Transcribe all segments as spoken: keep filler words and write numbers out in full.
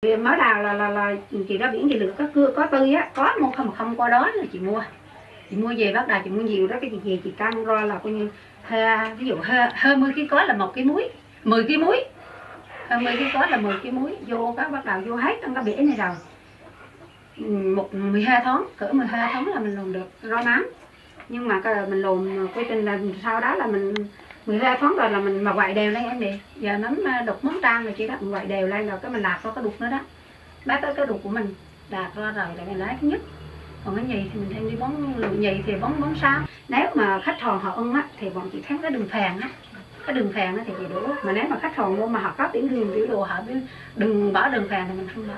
Mới đầu là là là chị ra biển chị được có cưa có tươi á, có mua không không qua đó là chị mua. Chị mua về bắt đầu chị mua nhiều đó, cái chị về chị cân ra là coi như ha, ví dụ hơn hơn mười ký có là một cái muối, mười ký muối. Hơn mười ký có là mười ký muối vô cái bắt đầu vô hết trong cái bể này rồi. Một mười hai tháng, cỡ mười hai tháng là mình làm được rau mám. Nhưng mà cái mình làm quy trình là sau đó là mình mười hai tháng rồi là mình mà quậy đều lên em đi. Giờ nấm đục món trang rồi chị đó mình quậy đều lên rồi cái mình đạp vào cái đục nữa đó. Bác tới cái đục của mình đạp ra rồi để mình lấy thứ nhất. Còn cái nhì thì mình thêm đi bón lượng nhì thì bón bón sao. Nếu mà khách hàng họ ưng á thì bọn chị thắng cái đường phèn á. Cái đường phèn á thì chị đổ. Mà nếu mà khách hàng mua mà họ có tiểu đường tiểu đồ họ biết đừng bỏ đường phèn thì mình không bỏ.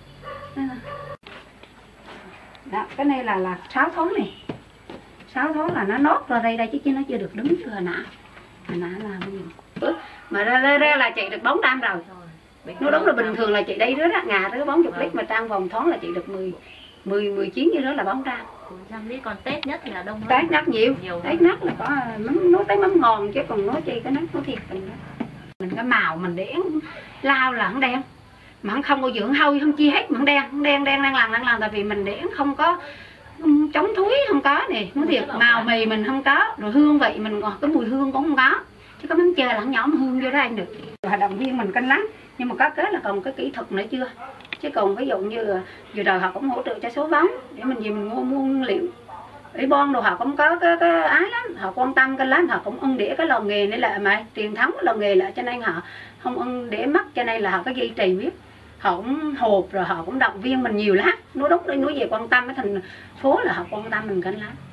Đó, cái này là là sáu tháng này. sáu tháng là nó nót ra đây đây chứ chứ nó chưa được đứng như hồi nãy. Hồi nãy là bao nhiêu? Mà ra, ra, ra là chị được bốn trăm rồi. Nó đúng là bình thường là chị đây đó, đó ngà tới bốn mươi lít mà trang vòng tháng là chị được mười mười mười chín như đó là bốn trăm. Còn Tết nhất thì là đông hơn. Tết nhất nhiều, nhiều Tết nhất là có mắm nói tới mắm ngon chứ còn nói chi cái nát nó thiệt tình đó. Mình cái màu mình để lao là không đen. Mà không có dưỡng hôi không chi hết mà không đen, không đen đen đang làm đang làm tại vì mình để không có chống thúi không có nè, nói thiệt màu mì mình không có, rồi hương vị mình còn cái mùi hương cũng không có. Chứ có mắm chơi là nhóm hương vô đó ăn được. Hoạt động viên mình canh lắm, nhưng mà có cái là còn cái kỹ thuật nữa chưa. Chứ còn ví dụ như vừa đầu họ cũng hỗ trợ cho số vốn để mình về mình mua mua nguyên liệu. Ủy ban đồ họ cũng có cái, cái ái lắm, họ quan tâm cái lắm, họ cũng ưng để cái lò nghề này lại mà truyền thống cái lò nghề lại cho nên họ không ưng để mất cho nên là họ có duy trì biết. Họ cũng hộp rồi họ cũng động viên mình nhiều lắm. Nói đúng đi nói về quan tâm cái thành phố là họ quan tâm mình canh lắm.